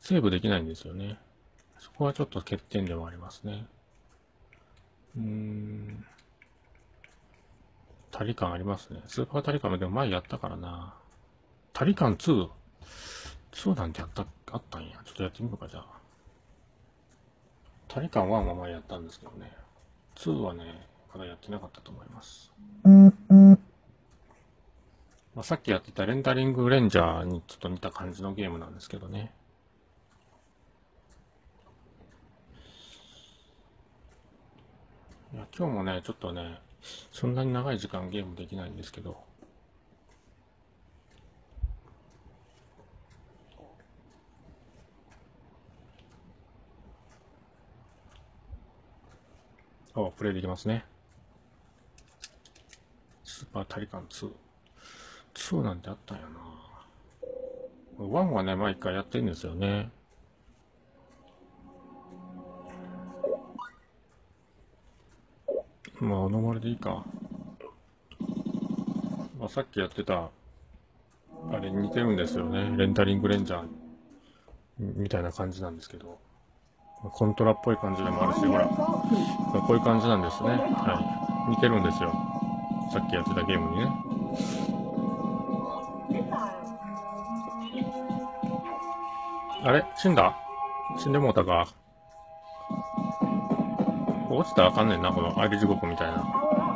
セーブできないんですよね。そこはちょっと欠点でもありますね。タリカンありますね。スーパータリカンもでも前やったからな。タリカン 2?2 なんてあったんや。ちょっとやってみようか、じゃあ。タリカン1は前やったんですけどね。2はね、まだやってなかったと思います。まあ、さっきやってたレンダリングレンジャーにちょっと似た感じのゲームなんですけどね。いや、今日もね、ちょっとね、そんなに長い時間ゲームできないんですけど。プレイできますね。スーパータリカン2。2なんてあったんやな。1はね、毎回やってるんですよね。まあ、ノーマルでいいか。まあ、さっきやってた、あれに似てるんですよね。レンタリングレンジャーみたいな感じなんですけど。コントラっぽい感じでもあるし、ほら。こういう感じなんですね。はい。似てるんですよ。さっきやってたゲームにね。あれ死んだ死んでもうたか。落ちたらあかんねんな、このアリ地獄みたいな。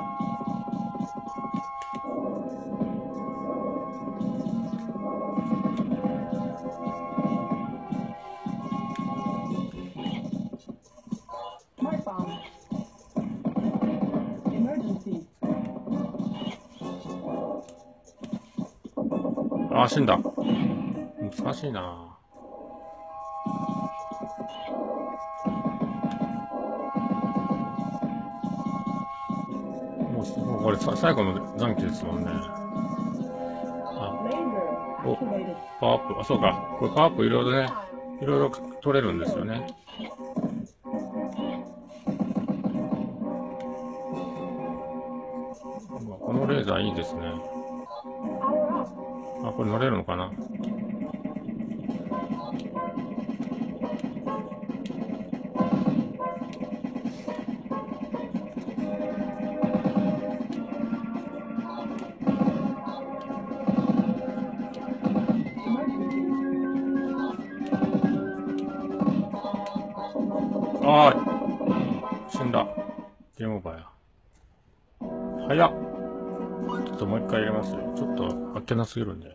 あ、死んだ。難しいな。もうこれ最後の残機ですもんね。あ、お、パワーアップ。あ、そうか。これパワーアップいろいろね、いろいろ取れるんですよね。このレーザーいいですね。あ、これ乗れるのかな。あー、死んだ。ゲームオーバーや。早っ。ちょっともう一回入れますよ。ちょっとあっけなすぎるんで。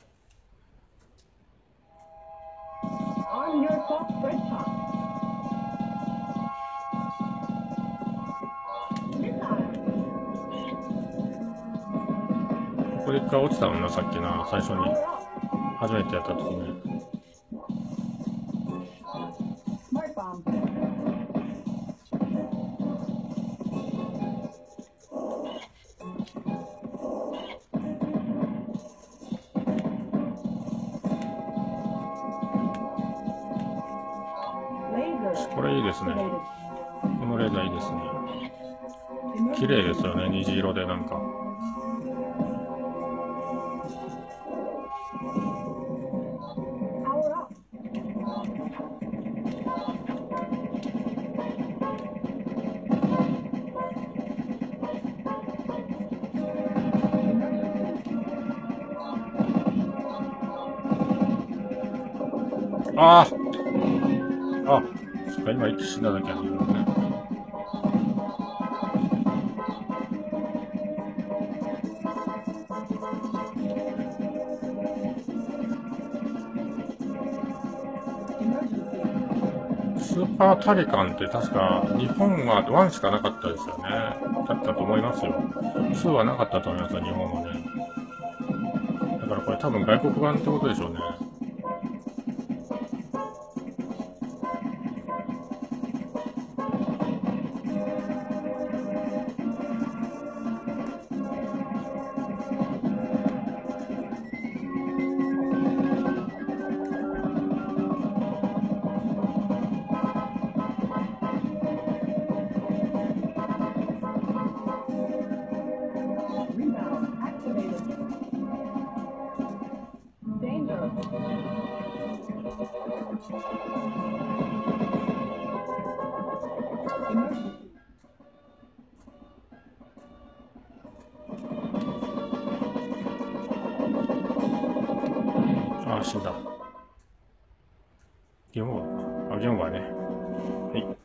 ここで一回落ちたのな、さっきな、最初に。初めてやった時ね。これいいですね。このレーザーいいですね。綺麗ですよね、虹色でなんか。ああ、そっか、今息死んだだけやね。スーパータリカンって確か日本は1しかなかったですよね。だったと思いますよ。2はなかったと思いますよ、日本はね。だからこれ多分外国版ってことでしょうね。 あ、死んだ。ゲームオーバーね。はい。